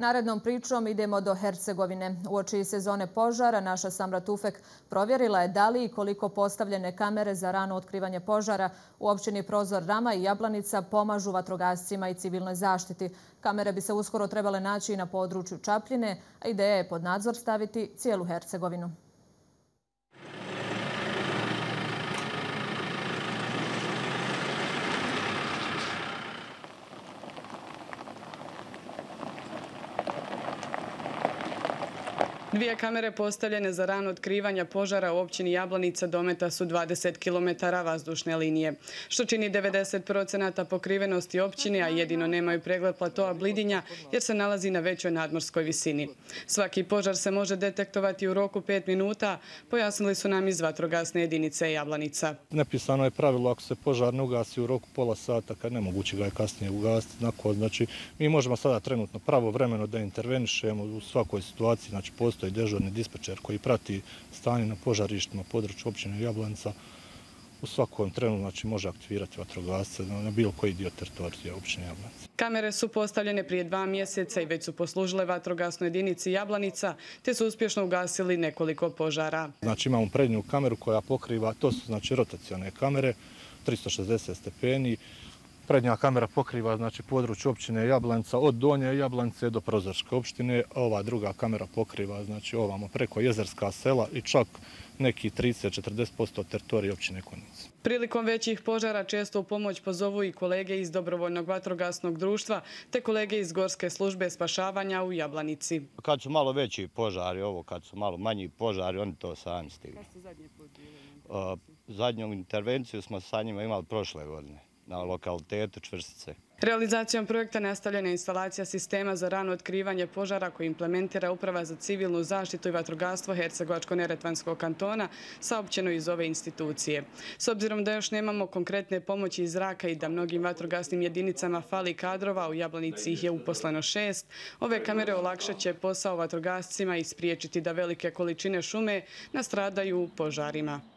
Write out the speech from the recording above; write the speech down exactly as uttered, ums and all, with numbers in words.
Narednom pričom idemo do Hercegovine. Uoči sezone požara naša Samra Tufek provjerila je da li i koliko postavljene kamere za rano otkrivanje požara u općini Prozor Rama i Jablanica pomažu vatrogascima i civilnoj zaštiti. Kamere bi se uskoro trebale naći i na području Čapljine, a ideja je pod nadzor staviti cijelu Hercegovinu. Dvije kamere postavljene za rano otkrivanja požara u općini Jablanica dometa su dvadeset kilometara vazdušne linije, što čini devedeset procenata pokrivenosti općine, a jedino nemaju pregled platoa Blidinja jer se nalazi na većoj nadmorskoj visini. Svaki požar se može detektovati u roku pet minuta, pojasnili su nam iz vatrogasne jedinice Jablanica. Nepisano je pravilo ako se požar ne ugasi u roku pola sata, kad nemoguće ga je kasnije ugasiti. Znači, mi možemo sada trenutno pravovremeno da intervenišemo u svakoj situaciji, znači postoji dežurni dispečer koji prati stanje na požarištima području općine Jablanica. U svakom trenu znači, može aktivirati vatrogasce na bilo koji dio teritorija općine Jablanica. Kamere su postavljene prije dva mjeseca i već su poslužile vatrogasnoj jedinici Jablanica, te su uspješno ugasili nekoliko požara. Znači, imamo prednju kameru koja pokriva, to su znači rotacione kamere, tristo šezdeset stepeni. Prednja kamera pokriva znači, područje općine Jablanica od Donje Jablanice do Prozorske opštine. Ova druga kamera pokriva znači, ovamo preko Jezerska sela i čak neki trideset do četrdeset posto teritorije općine Konjic. Prilikom većih požara često u pomoć pozovu i kolege iz Dobrovoljnog vatrogasnog društva te kolege iz Gorske službe spašavanja u Jablanici. Kad su malo veći požari, ovo kad su malo manji požari, oni to sami stigli. Kad ste zadnji put bili? Zadnju intervenciju smo sa njima imali prošle godine na lokalitetu Čvrstice. Realizacijom projekta nastavljena je instalacija sistema za rano otkrivanje požara koji implementira Uprava za civilnu zaštitu i vatrogastvo Hercegovačko-neretvanskog kantona saopćeno iz ove institucije. S obzirom da još nemamo konkretne pomoći iz zraka i da mnogim vatrogasnim jedinicama fali kadrova, u Jablanici ih je uposleno šest, ove kamere olakšat će posao vatrogascima i spriječiti da velike količine šume nastradaju u požarima.